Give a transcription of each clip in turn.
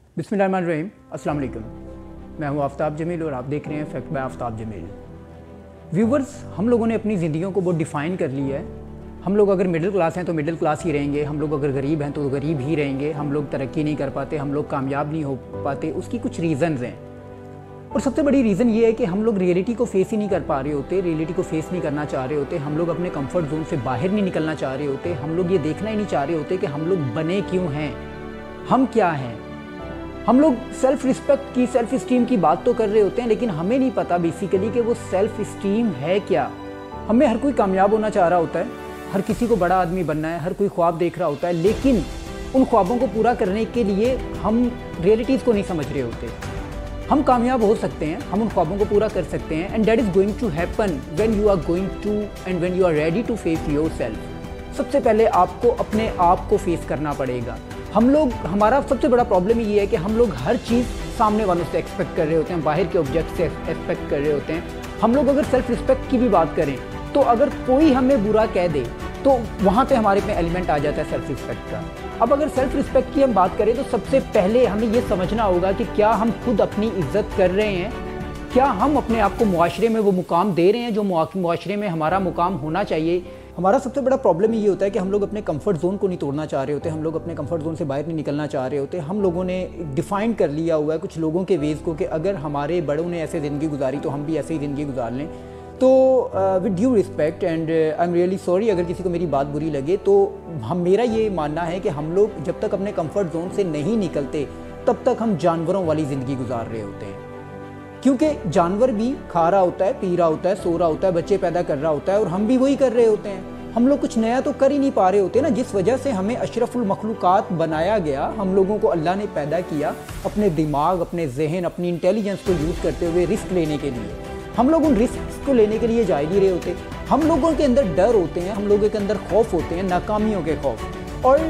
बिस्मिल्लाहिर्रहमानिर्रहीम, अस्सलाम वालेकुम। मैं हूं आफ्ताब जमील और आप देख रहे हैं fact by Aftab Jameel. Viewers, हम लोगों ने अपनी ज़िंदगियों को बहुत डिफ़ाइन कर लिया है। हम लोग अगर मिडिल क्लास हैं तो मिडिल क्लास ही रहेंगे, हम लोग अगर गरीब हैं तो गरीब ही रहेंगे, हम लोग तरक्की नहीं कर पाते, हम लोग कामयाब नहीं हो पाते। उसकी कुछ रीज़न्स हैं और सबसे बड़ी रीज़न ये है कि हम लोग रियलिटी को फेस ही नहीं कर पा रहे होते, रियलिटी को फेस नहीं करना चाह रहे होते, हम लोग अपने कंफर्ट जोन से बाहर नहीं निकलना चाह रहे होते, हम लोग ये देखना ही नहीं चाह रहे होते कि हम लोग बने क्यों हैं, हम क्या हैं। हम लोग सेल्फ रिस्पेक्ट की, सेल्फ इस्टीम की बात तो कर रहे होते हैं, लेकिन हमें नहीं पता बेसिकली कि वो सेल्फ इस्टीम है क्या। हमें हर कोई कामयाब होना चाह रहा होता है, हर किसी को बड़ा आदमी बनना है, हर कोई ख्वाब देख रहा होता है, लेकिन उन ख्वाबों को पूरा करने के लिए हम रियलिटीज़ को नहीं समझ रहे होते। हम कामयाब हो सकते हैं, हम उन ख्वाबों को पूरा कर सकते हैं, and that is going to happen when you are going to and when you are ready to face yourself. सबसे पहले आपको अपने आप को फेस करना पड़ेगा। हमारा सबसे बड़ा प्रॉब्लम ये है कि हम लोग हर चीज़ सामने वालों से एक्सपेक्ट कर रहे होते हैं, बाहर के ऑब्जेक्ट से एक्सपेक्ट कर रहे होते हैं। हम लोग अगर सेल्फ रिस्पेक्ट की भी बात करें तो अगर कोई हमें बुरा कह दे तो वहाँ पे हमारे में एलिमेंट आ जाता है सेल्फ रिस्पेक्ट का। अब अगर सेल्फ रिस्पेक्ट की हम बात करें तो सबसे पहले हमें ये समझना होगा कि क्या हम खुद अपनी इज्जत कर रहे हैं, क्या हम अपने आप को मुआशरे में वो मुकाम दे रहे हैं जो मुआशरे में हमारा मुकाम होना चाहिए। हमारा सबसे बड़ा प्रॉब्लम ये होता है कि हम लोग अपने कंफर्ट जोन को नहीं तोड़ना चाह रहे होते, हम लोग अपने कंफर्ट जोन से बाहर नहीं निकलना चाह रहे होते। हम लोगों ने डिफ़ाइन कर लिया हुआ है कुछ लोगों के वेज़ को कि अगर हमारे बड़ों ने ऐसे ज़िंदगी गुजारी तो हम भी ऐसे ही ज़िंदगी गुजार लें। तो with due respect and I am really sorry अगर किसी को मेरी बात बुरी लगे, तो मेरा ये मानना है कि हम लोग जब तक अपने कंफर्ट जोन से नहीं निकलते तब तक हम जानवरों वाली ज़िंदगी गुजार रहे होते हैं। क्योंकि जानवर भी खा रहा होता है, पी रहा होता है, सो रहा होता है, बच्चे पैदा कर रहा होता है, और हम भी वही कर रहे होते हैं। हम लोग कुछ नया तो कर ही नहीं पा रहे होते ना, जिस वजह से हमें अशरफुल मखलूकात बनाया गया। हम लोगों को अल्लाह ने पैदा किया अपने दिमाग, अपने जहन, अपनी इंटेलिजेंस को यूज़ करते हुए रिस्क लेने के लिए। हम लोग उन रिस्क को लेने के लिए जा ही नहीं रहे होते। हम लोगों के अंदर डर होते हैं, हम लोगों के अंदर खौफ होते हैं, नाकामियों के खौफ। और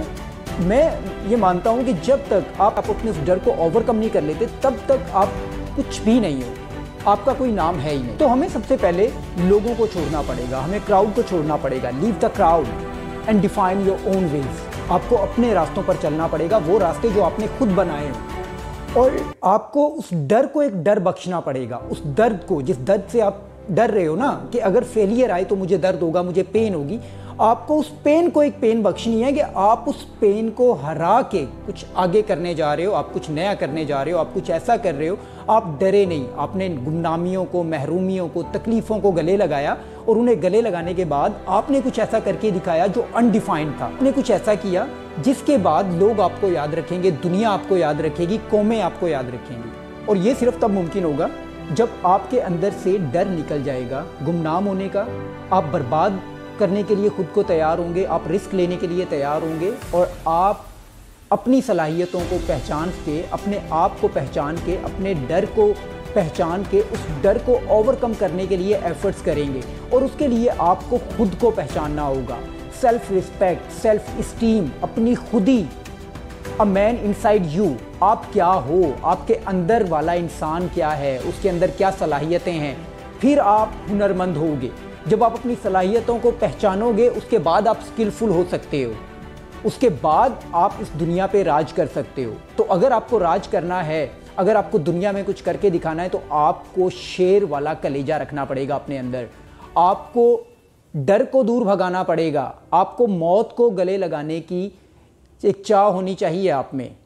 मैं ये मानता हूँ कि जब तक आप अपने उस डर को ओवरकम नहीं कर लेते तब तक आप कुछ भी नहीं हो, आपका कोई नाम है ही नहीं। तो हमें सबसे पहले लोगों को छोड़ना पड़ेगा, हमें क्राउड को छोड़ना पड़ेगा। Leave the crowd and define your own ways. आपको अपने रास्तों पर चलना पड़ेगा, वो रास्ते जो आपने खुद बनाए हैं, और आपको उस डर को एक डर बख्शना पड़ेगा। उस दर्द को, जिस दर्द से आप डर रहे हो ना कि अगर फेलियर आए तो मुझे दर्द होगा, मुझे पेन होगी, आपको उस पेन को एक पेन बख्शनी है कि आप उस पेन को हरा के कुछ आगे करने जा रहे हो, आप कुछ नया करने जा रहे हो, आप कुछ ऐसा कर रहे हो। आप डरे नहीं, आपने गुमनामियों को, महरूमियों को, तकलीफ़ों को गले लगाया, और उन्हें गले लगाने के बाद आपने कुछ ऐसा करके दिखाया जो अनडिफाइंड था। आपने कुछ ऐसा किया जिसके बाद लोग आपको याद रखेंगे, दुनिया आपको याद रखेगी, कौमें आपको याद रखेंगी। और ये सिर्फ तब मुमकिन होगा जब आपके अंदर से डर निकल जाएगा गुमनाम होने का। आप बर्बाद करने के लिए खुद को तैयार होंगे, आप रिस्क लेने के लिए तैयार होंगे, और आप अपनी सलाहियतों को पहचान के, अपने आप को पहचान के, अपने डर को पहचान के उस डर को ओवरकम करने के लिए एफर्ट्स करेंगे। और उसके लिए आपको खुद को पहचानना होगा। सेल्फ रिस्पेक्ट, सेल्फ इस्टीम, अपनी खुदी, अ मैन इनसाइड यू। आप क्या हो, आपके अंदर वाला इंसान क्या है, उसके अंदर क्या सलाहियतें हैं, फिर आप हुनरमंद होगे। जब आप अपनी सलाहियतों को पहचानोगे उसके बाद आप स्किलफुल हो सकते हो, उसके बाद आप इस दुनिया पे राज कर सकते हो। तो अगर आपको राज करना है, अगर आपको दुनिया में कुछ करके दिखाना है, तो आपको शेर वाला कलेजा रखना पड़ेगा अपने अंदर। आपको डर को दूर भगाना पड़ेगा, आपको मौत को गले लगाने की एक चाह होनी चाहिए आप में।